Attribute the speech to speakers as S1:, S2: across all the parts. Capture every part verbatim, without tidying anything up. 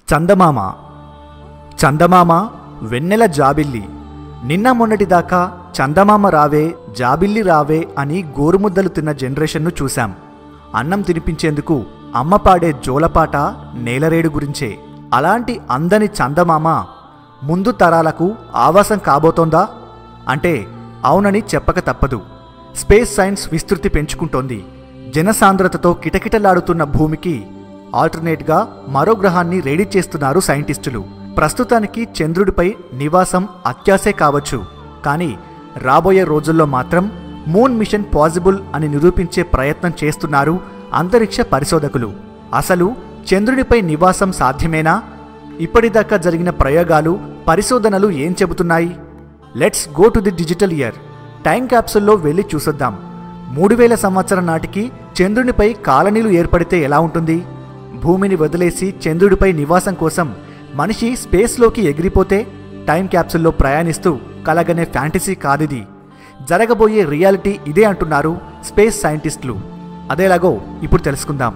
S1: చందమామ చందమామ వెన్నెల జాబిల్లి. నిన్న మొన్నటిదాకా చందమామ రావే జాబిల్లి రావే అని గోరుముద్దలు తిన్న జనరేషన్ను చూశాం. అన్నం తినిపించేందుకు అమ్మ పాడే జోలపాట నేలరేడు గురించే. అలాంటి అందని చందమామ ముందు తరాలకు ఆవాసం కాబోతోందా అంటే అవునని చెప్పక తప్పదు. స్పేస్ సైన్స్ విస్తృతి పెంచుకుంటోంది. జనసాంద్రతతో కిటకిటలాడుతున్న భూమికి ఆల్టర్నేట్గా మరో గ్రహాన్ని రెడీ చేస్తున్నారు సైంటిస్టులు. ప్రస్తుతానికి చంద్రుడిపై నివాసం అత్యాశే కావచ్చు, కానీ రాబోయే రోజుల్లో మాత్రం మూన్ మిషన్ పాసిబుల్ అని నిరూపించే ప్రయత్నం చేస్తున్నారు అంతరిక్ష పరిశోధకులు. అసలు చంద్రుడిపై నివాసం సాధ్యమేనా? ఇప్పటిదాకా జరిగిన ప్రయోగాలు, పరిశోధనలు ఏం చెబుతున్నాయి? Let's go to the digital year. Time క్యాప్సుల్లో వెళ్ళి చూసొద్దాం. మూడు వేల సంవత్సరం నాటికి చంద్రునిపై కాలనీలు ఏర్పడితే ఎలా ఉంటుంది? భూమిని వదిలేసి చంద్రుడిపై నివాసం కోసం మనిషి స్పేస్లోకి ఎగిరిపోతే? టైం క్యాప్సుల్లో ప్రయాణిస్తూ కలగనే ఫ్యాంటసీ కాదిది. జరగబోయే రియాలిటీ ఇదే అంటున్నారు స్పేస్ సైంటిస్టులు. అదేలాగో ఇప్పుడు తెలుసుకుందాం.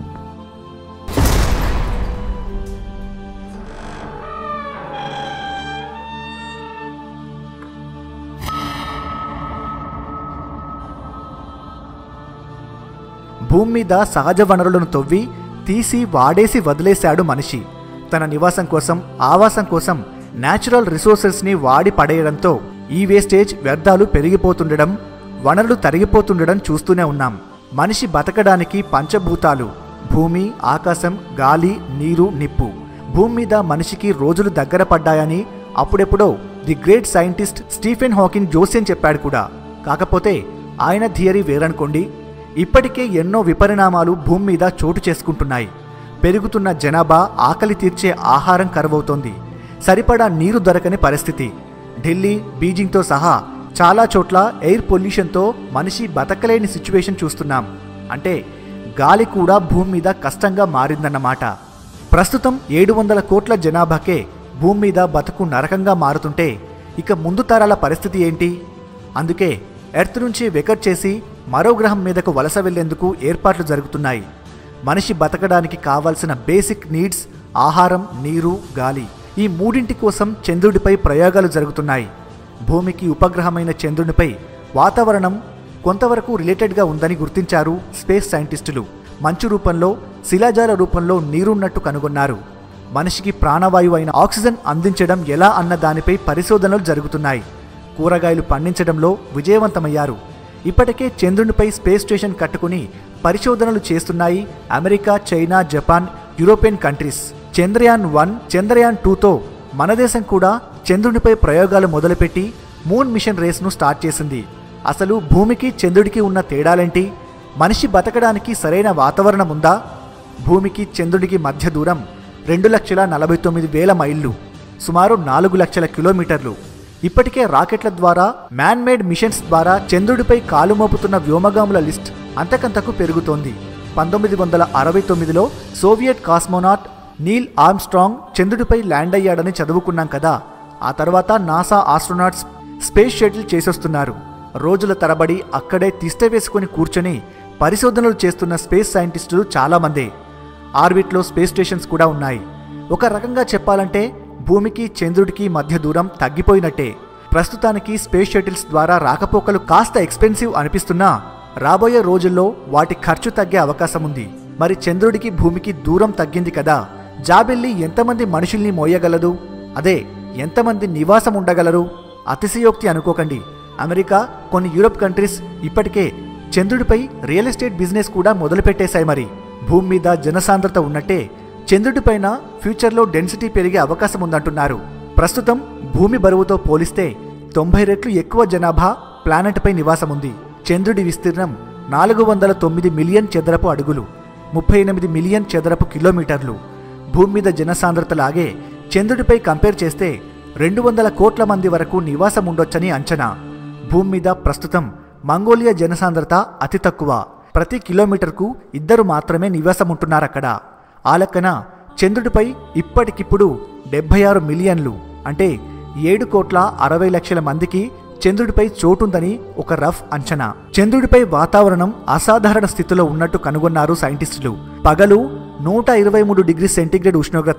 S1: భూమి మీద సహజ వనరులను తవ్వి తీసి వాడేసి వదిలేశాడు మనిషి. తన నివాసం కోసం, ఆవాసం కోసం న్యాచురల్ రిసోర్సెస్ని వాడి పడేయడంతో ఈ వేస్టేజ్, వ్యర్థాలు పెరిగిపోతుండడం, వనరులు తరిగిపోతుండడం చూస్తూనే ఉన్నాం. మనిషి బతకడానికి పంచభూతాలు భూమి, ఆకాశం, గాలి, నీరు, నిప్పు. భూమి మీద మనిషికి రోజులు దగ్గర పడ్డాయని అప్పుడెప్పుడో the great scientist Stephen Hawking జోస్యం చెప్పాడు కూడా. కాకపోతే ఆయన థియరీ వేరనుకోండి. ఇప్పటికే ఎన్నో విపరిణామాలు భూమి మీద చోటు చేసుకుంటున్నాయి. పెరుగుతున్న జనాభా, ఆకలి తీర్చే ఆహారం కరువవుతోంది. సరిపడా నీరు దొరకని పరిస్థితి. ఢిల్లీ, బీజింగ్తో సహా చాలా చోట్ల ఎయిర్ పొల్యూషన్తో మనిషి బతకలేని సిచ్యువేషన్ చూస్తున్నాం. అంటే గాలి కూడా భూమి మీద కష్టంగా మారిందన్నమాట. ప్రస్తుతం ఏడు వందల కోట్ల జనాభాకే భూమి మీద బతుకు నరకంగా మారుతుంటే ఇక ముందు తరాల పరిస్థితి ఏంటి? అందుకే ఎర్త్ నుంచి వెకట్ చేసి మరో గ్రహం మీదకు వలస వెళ్లేందుకు ఏర్పాట్లు జరుగుతున్నాయి. మనిషి బతకడానికి కావాల్సిన బేసిక్ నీడ్స్ ఆహారం, నీరు, గాలి, ఈ మూడింటి కోసం చంద్రుడిపై ప్రయోగాలు జరుగుతున్నాయి. భూమికి ఉపగ్రహమైన చంద్రునిపై వాతావరణం కొంతవరకు రిలేటెడ్గా ఉందని గుర్తించారు స్పేస్ సైంటిస్టులు. మంచు రూపంలో, శిలాజాల రూపంలో నీరున్నట్టు కనుగొన్నారు. మనిషికి ప్రాణవాయువు అయిన ఆక్సిజన్ అందించడం ఎలా అన్న దానిపై పరిశోధనలు జరుగుతున్నాయి. కూరగాయలు పండించడంలో విజయవంతమయ్యారు. ఇప్పటికే చంద్రునిపై స్పేస్ స్టేషన్ కట్టుకుని పరిశోధనలు చేస్తున్నాయి America, China, Japan, European countries. Chandrayaan one, Chandrayaan టూతో మన దేశం కూడా చంద్రునిపై ప్రయోగాలు మొదలుపెట్టి మూన్ మిషన్ రేస్ను స్టార్ట్ చేసింది. అసలు భూమికి చంద్రుడికి ఉన్న తేడాలేంటి? మనిషి బతకడానికి సరైన వాతావరణం ఉందా? భూమికి చంద్రుడికి మధ్య దూరం రెండు లక్షల నలభై తొమ్మిది వేల మైళ్ళు, సుమారు నాలుగు లక్షల కిలోమీటర్లు. ఇప్పటికే రాకెట్ల ద్వారా, మ్యాన్మేడ్ మిషన్స్ ద్వారా చంద్రుడిపై కాలు మోపుతున్న వ్యోమగాముల లిస్ట్ అంతకంతకు పెరుగుతోంది. పంతొమ్మిది వందల అరవై తొమ్మిదిలో సోవియట్ కాస్మోనాట్ నీల్ ఆర్మ్స్ట్రాంగ్ చంద్రుడిపై ల్యాండ్ అయ్యాడని చదువుకున్నాం కదా. ఆ తర్వాత నాసా ఆస్ట్రోనాట్స్ స్పేస్ షటిల్ చేసొస్తున్నారు. రోజుల తరబడి అక్కడే తిష్ట వేసుకుని కూర్చొని పరిశోధనలు చేస్తున్న స్పేస్ సైంటిస్టులు చాలామందే. ఆర్బిట్లో స్పేస్ స్టేషన్స్ కూడా ఉన్నాయి. ఒక రకంగా చెప్పాలంటే భూమికి చంద్రుడికి మధ్య దూరం తగ్గిపోయినట్టే. ప్రస్తుతానికి స్పేస్ షటిల్స్ ద్వారా రాకపోకలు కాస్త ఎక్స్పెన్సివ్ అనిపిస్తున్నా రాబోయే రోజుల్లో వాటి ఖర్చు తగ్గే అవకాశం ఉంది. మరి చంద్రుడికి భూమికి దూరం తగ్గింది కదా, జాబిల్లి ఎంతమంది మనుషుల్ని మోయగలదు? అదే ఎంతమంది నివాసం ఉండగలరు? అతిశయోక్తి అనుకోకండి. అమెరికా, కొన్ని యూరోప్ కంట్రీస్ ఇప్పటికే చంద్రుడిపై రియల్ ఎస్టేట్ బిజినెస్ కూడా మొదలుపెట్టేశాయి. మరి భూమి మీద జనసాంద్రత ఉన్నట్టే చంద్రుడిపైన ఫ్యూచర్లో డెన్సిటీ పెరిగే అవకాశం ఉందంటున్నారు. ప్రస్తుతం భూమి బరువుతో పోలిస్తే తొంభై రెట్లు ఎక్కువ జనాభా ప్లానెట్పై నివాసం ఉంది. చంద్రుడి విస్తీర్ణం నాలుగు వందల తొమ్మిది మిలియన్ చదరపు అడుగులు, ముప్పై ఎనిమిది మిలియన్ చదరపు కిలోమీటర్లు. భూమి మీద జనసాంద్రత లాగే చంద్రుడిపై కంపేర్ చేస్తే రెండు వందల కోట్ల మంది వరకు నివాసం ఉండొచ్చని అంచనా. భూమి మీద ప్రస్తుతం మంగోలియా జనసాంద్రత అతి తక్కువ. ప్రతి కిలోమీటర్కు ఇద్దరు మాత్రమే నివాసం ఉంటున్నారక్కడ. ఆ లెక్కన చంద్రుడిపై ఇప్పటికిప్పుడు డెబ్బై ఆరు మిలియన్లు అంటే ఏడు కోట్ల అరవై లక్షల మందికి చంద్రుడిపై చోటుందని ఒక రఫ్ అంచనా. చంద్రుడిపై వాతావరణం అసాధారణ స్థితిలో ఉన్నట్టు కనుగొన్నారు సైంటిస్టులు. పగలు నూట ఇరవై మూడు డిగ్రీ సెంటీగ్రేడ్ ఉష్ణోగ్రత,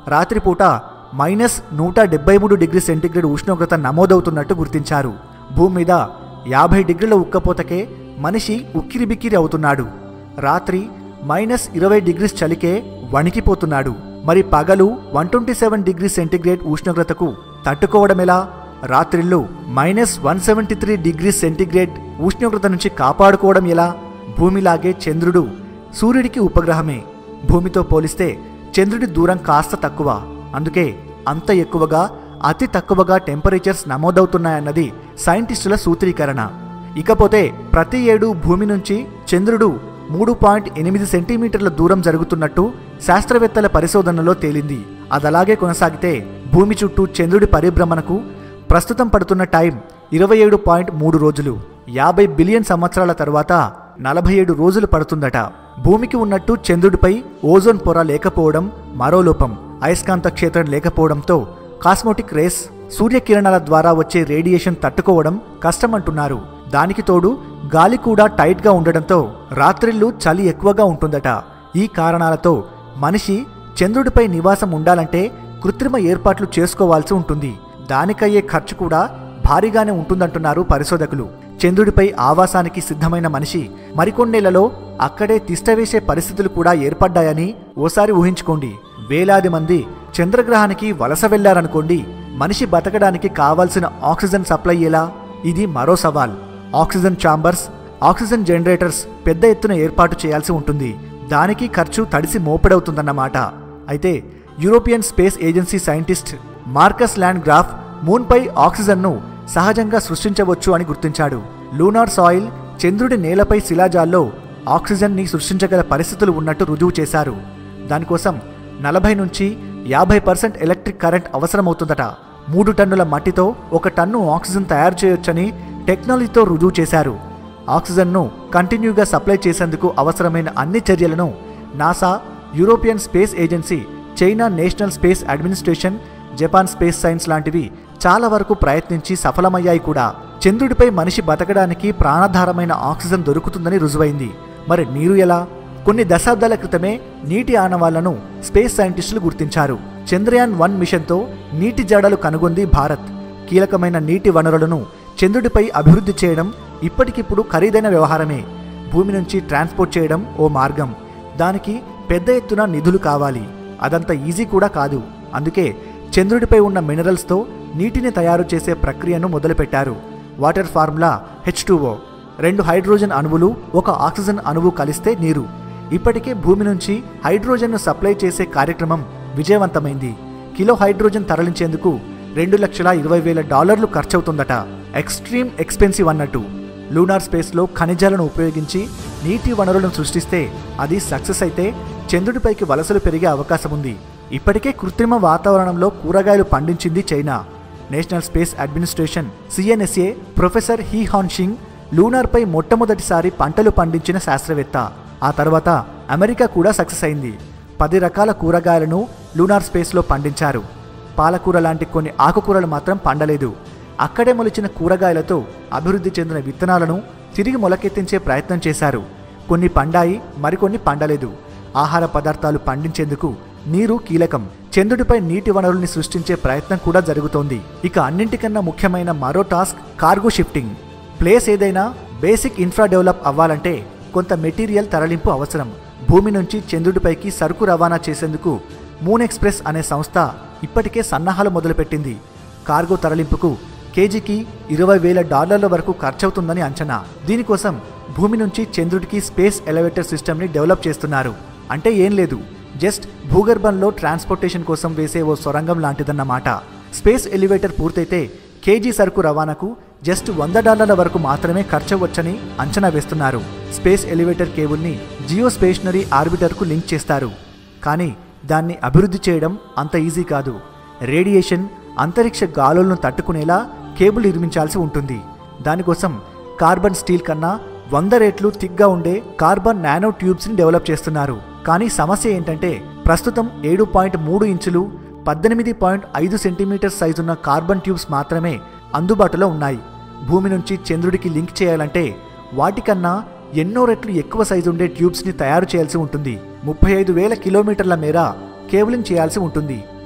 S1: రాత్రిపూట మైనస్ నూట డెబ్బై మూడు డిగ్రీ సెంటీగ్రేడ్ ఉష్ణోగ్రత నమోదవుతున్నట్టు గుర్తించారు. భూమి మీద యాభై డిగ్రీల ఉక్కపోతకే మనిషి ఉక్కిరిబిక్కిరి అవుతున్నాడు. రాత్రి మైనస్ ఇరవై డిగ్రీస్ చలికే వణికిపోతున్నాడు. మరి పగలు one twenty seven degree centigrade ఉష్ణోగ్రతకు తట్టుకోవడమెలా? రాత్రిళ్ళు minus one seventy three degree centigrade ఉష్ణోగ్రత నుంచి కాపాడుకోవడం ఎలా? భూమిలాగే చంద్రుడు సూర్యుడికి ఉపగ్రహమే. భూమితో పోలిస్తే చంద్రుడి దూరం కాస్త తక్కువ. అందుకే అంత ఎక్కువగా అతి తక్కువగా టెంపరేచర్స్ నమోదవుతున్నాయన్నది సైంటిస్టుల సూత్రీకరణ. ఇకపోతే ప్రతి ఏడు భూమి నుంచి చంద్రుడు మూడు పాయింట్ ఎనిమిది సెంటీమీటర్ల దూరం జరుగుతున్నట్టు శాస్త్రవేత్తల పరిశోధనలో తేలింది. అదలాగే కొనసాగితే భూమి చుట్టూ చంద్రుడి పరిభ్రమణకు ప్రస్తుతం పడుతున్న టైం ఇరవై ఏడు పాయింట్ మూడు రోజులు. యాభై బిలియన్ సంవత్సరాల తర్వాత నలభై ఏడు రోజులు పడుతుందట. భూమికి ఉన్నట్టు చంద్రుడిపై ఓజోన్ పొర లేకపోవడం మరో లోపం. అయస్కాంత క్షేత్రం లేకపోవడంతో కాస్మోటిక్ రేస్, సూర్యకిరణాల ద్వారా వచ్చే రేడియేషన్ తట్టుకోవడం కష్టమంటున్నారు. దానికి తోడు గాలి కూడా టైట్గా ఉండడంతో రాత్రిళ్ళు చలి ఎక్కువగా ఉంటుందట. ఈ కారణాలతో మనిషి చంద్రుడిపై నివాసం ఉండాలంటే కృత్రిమ ఏర్పాట్లు చేసుకోవాల్సి ఉంటుంది. దానికయ్యే ఖర్చు కూడా భారీగానే ఉంటుందంటున్నారు పరిశోధకులు. చంద్రుడిపై ఆవాసానికి సిద్ధమైన మనిషి మరికొన్నేళ్లలో అక్కడే తిష్టవేసే పరిస్థితులు కూడా ఏర్పడ్డాయని ఓసారి ఊహించుకోండి. వేలాది మంది చంద్రగ్రహానికి వలస వెళ్లారనుకోండి, మనిషి బతకడానికి కావాల్సిన ఆక్సిజన్ సప్లై ఎలా? ఇది మరో సవాల్. ఆక్సిజన్ ఛాంబర్స్, ఆక్సిజన్ జనరేటర్స్ పెద్ద ఎత్తున ఏర్పాటు చేయాల్సి ఉంటుంది. దానికి ఖర్చు తడిసి మోపెడవుతుందన్నమాట. అయితే European space agency scientist Marcus Landgraf మూన్పై ఆక్సిజన్ను సహజంగా సృష్టించవచ్చు అని గుర్తించాడు. లూనార్ సాయిల్, చంద్రుడి నేలపై శిలాజాల్లో ఆక్సిజన్ని సృష్టించగల పరిస్థితులు ఉన్నట్టు రుజువు చేశారు. దానికోసం నలభై నుంచి యాభై పర్సెంట్ ఎలక్ట్రిక్ కరెంట్ అవసరమవుతుందట. మూడు టన్నుల మట్టితో ఒక టన్ను ఆక్సిజన్ తయారు చేయొచ్చని టెక్నాలజీతో రుజువు చేశారు. ఆక్సిజన్ను కంటిన్యూగా సప్లై చేసేందుకు అవసరమైన అన్ని చర్యలను NASA, European space agency, China national space administration, Japan space science లాంటివి చాలా వరకు ప్రయత్నించి సఫలమయ్యాయి కూడా. చంద్రుడిపై మనిషి బతకడానికి ప్రాణాధారమైన ఆక్సిజన్ దొరుకుతుందని రుజువైంది. మరి నీరు ఎలా? కొన్ని దశాబ్దాల క్రితమే నీటి ఆనవాళ్లను స్పేస్ సైంటిస్టులు గుర్తించారు. చంద్రయాన్ వన్ మిషన్తో నీటి జాడలు కనుగొంది భారత్. కీలకమైన నీటి వనరులను చంద్రుడిపై అభివృద్ధి చేయడం ఇప్పటికిప్పుడు ఖరీదైన వ్యవహారమే. భూమి నుంచి ట్రాన్స్పోర్ట్ చేయడం ఓ మార్గం. దానికి పెద్ద ఎత్తున నిధులు కావాలి. అదంత ఈజీ కూడా కాదు. అందుకే చంద్రుడిపై ఉన్న మినరల్స్తో నీటిని తయారు చేసే ప్రక్రియను మొదలుపెట్టారు. Water formula H two O. రెండు హైడ్రోజన్ అణువులు, ఒక ఆక్సిజన్ అణువు కలిస్తే నీరు. ఇప్పటికే భూమి నుంచి హైడ్రోజన్ను సప్లై చేసే కార్యక్రమం విజయవంతమైంది. కిలో హైడ్రోజన్ తరలించేందుకు రెండు లక్షల ఇరవై వేల డాలర్లు ఖర్చవుతుందట. ఎక్స్ట్రీమ్ ఎక్స్పెన్సివ్ అన్నట్టు. లూనార్ స్పేస్లో ఖనిజాలను ఉపయోగించి నీటి వనరులను సృష్టిస్తే అది సక్సెస్ అయితే చంద్రుడిపైకి వలసలు పెరిగే అవకాశం ఉంది. ఇప్పటికే కృత్రిమ వాతావరణంలో కూరగాయలు పండించింది China. National space administration CNSA professor He Han Shing లూనార్పై మొట్టమొదటిసారి పంటలు పండించిన శాస్త్రవేత్త. ఆ తర్వాత అమెరికా కూడా సక్సెస్ అయింది. పది రకాల కూరగాయలను లూనార్ స్పేస్లో పండించారు. పాలకూర లాంటి కొన్ని ఆకుకూరలు మాత్రం పండలేదు. అక్కడే మొలిచిన కూరగాయలతో అభివృద్ధి చెందిన విత్తనాలను తిరిగి మొలకెత్తించే ప్రయత్నం చేశారు. కొన్ని పండాయి, మరికొన్ని పండలేదు. ఆహార పదార్థాలు పండించేందుకు నీరు కీలకం. చంద్రుడిపై నీటి వనరుల్ని సృష్టించే ప్రయత్నం కూడా జరుగుతోంది. ఇక అన్నింటికన్నా ముఖ్యమైన మరో టాస్క్ కార్గో షిఫ్టింగ్. ప్లేస్ ఏదైనా బేసిక్ ఇన్ఫ్రా డెవలప్ అవ్వాలంటే కొంత మెటీరియల్ తరలింపు అవసరం. భూమి నుంచి చంద్రుడిపైకి సరుకు రవాణా చేసేందుకు మూన్ ఎక్స్ప్రెస్ అనే సంస్థ ఇప్పటికే సన్నాహాలు మొదలుపెట్టింది. కార్గో తరలింపుకు కేజీకి ఇరవై వేల డాలర్ల వరకు ఖర్చవుతుందని అంచనా. దీనికోసం భూమి నుంచి చంద్రుడికి స్పేస్ ఎలివేటర్ సిస్టమ్ని డెవలప్ చేస్తున్నారు. అంటే ఏం లేదు, జస్ట్ భూగర్భంలో ట్రాన్స్పోర్టేషన్ కోసం వేసే ఓ సొరంగం లాంటిదన్నమాట. స్పేస్ ఎలివేటర్ పూర్తయితే కేజీ సరుకు రవాణాకు జస్ట్ వంద డాలర్ల వరకు మాత్రమే ఖర్చవచ్చని అంచనా వేస్తున్నారు. స్పేస్ ఎలివేటర్ కేబుల్ని జియో స్టేషనరీ ఆర్బిటర్కు లింక్ చేస్తారు. కానీ దాన్ని అభివృద్ధి చేయడం అంత ఈజీ కాదు. రేడియేషన్, అంతరిక్ష గాలులను తట్టుకునేలా కేబుల్ నిర్మించాల్సి ఉంటుంది. దానికోసం కార్బన్ స్టీల్ కన్నా వంద రెట్లు థిక్గా ఉండే కార్బన్ నానో ట్యూబ్స్ని డెవలప్ చేస్తున్నారు. కానీ సమస్య ఏంటంటే ప్రస్తుతం ఏడు పాయింట్ మూడు ఇంచులు పద్దెనిమిది పాయింట్ ఐదు సెంటీమీటర్ సైజున్న కార్బన్ ట్యూబ్స్ మాత్రమే అందుబాటులో ఉన్నాయి. భూమి నుంచి చంద్రుడికి లింక్ చేయాలంటే వాటికన్నా ఎన్నో రెట్లు ఎక్కువ సైజుండే ట్యూబ్స్ని తయారు చేయాల్సి ఉంటుంది. ముప్పై ఐదు వేల కిలోమీటర్ల మేర కేబులింగ్ చేయాల్సి ఉంటుంది.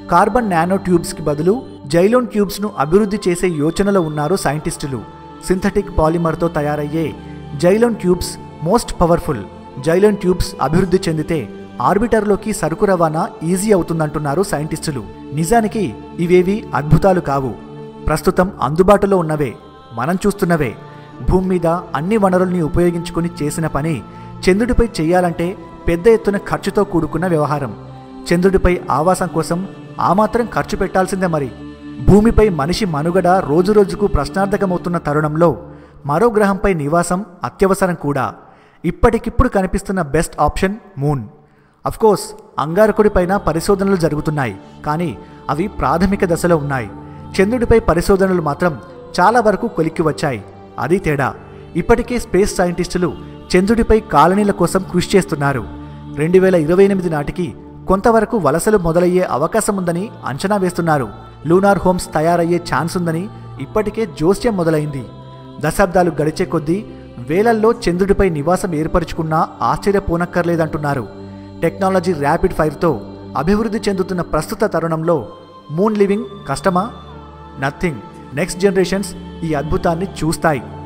S1: కార్బన్ నానో ట్యూబ్స్కి బదులు జైలోన్ ట్యూబ్స్ను అభివృద్ధి చేసే యోచనలో ఉన్నారు సైంటిస్టులు. సింథటిక్ పాలిమర్తో తయారయ్యే Zylon tubes most powerful. Zylon tubes అభివృద్ధి చెందితే ఆర్బిటర్లోకి సరుకు రవాణా ఈజీ అవుతుందంటున్నారు సైంటిస్టులు. నిజానికి ఇవేవి అద్భుతాలు కావు, ప్రస్తుతం అందుబాటులో ఉన్నవే, మనం చూస్తున్నవే. భూమి మీద అన్ని వనరుల్ని ఉపయోగించుకుని చేసిన పని చంద్రుడిపై చెయ్యాలంటే పెద్ద ఎత్తున ఖర్చుతో కూడుకున్న వ్యవహారం. చంద్రుడిపై ఆవాసం కోసం ఆ మాత్రం ఖర్చు పెట్టాల్సిందే. మరి భూమిపై మనిషి మనుగడ రోజురోజుకు ప్రశ్నార్థకమవుతున్న తరుణంలో మరో గ్రహంపై నివాసం అత్యవసరం కూడా. ఇప్పటికిప్పుడు కనిపిస్తున్న బెస్ట్ ఆప్షన్ మూన్. అఫ్కోర్స్ అంగారకుడిపైన పరిశోధనలు జరుగుతున్నాయి, కానీ అవి ప్రాథమిక దశలో ఉన్నాయి. చంద్రుడిపై పరిశోధనలు మాత్రం చాలా వరకు కొలిక్కి వచ్చాయి. అది తేడా. ఇప్పటికే స్పేస్ సైంటిస్టులు చంద్రుడిపై కాలనీల కోసం కృషి చేస్తున్నారు. రెండు వేల ఇరవై ఎనిమిది నాటికి కొంతవరకు వలసలు మొదలయ్యే అవకాశం ఉందని అంచనా వేస్తున్నారు. లూనార్ హోమ్స్ తయారయ్యే ఛాన్స్ ఉందని ఇప్పటికే జోస్యం మొదలైంది. దశాబ్దాలు గడిచే కొద్దీ వేలల్లో చంద్రుడిపై నివాసం ఏర్పరచుకున్నా ఆశ్చర్యపోనక్కర్లేదంటున్నారు. టెక్నాలజీ ర్యాపిడ్ ఫైర్తో అభివృద్ధి చెందుతున్న ప్రస్తుత తరుణంలో మూన్ లివింగ్ కష్టమా? నథింగ్. నెక్స్ట్ జనరేషన్స్ ఈ అద్భుతాన్ని చూస్తాయి.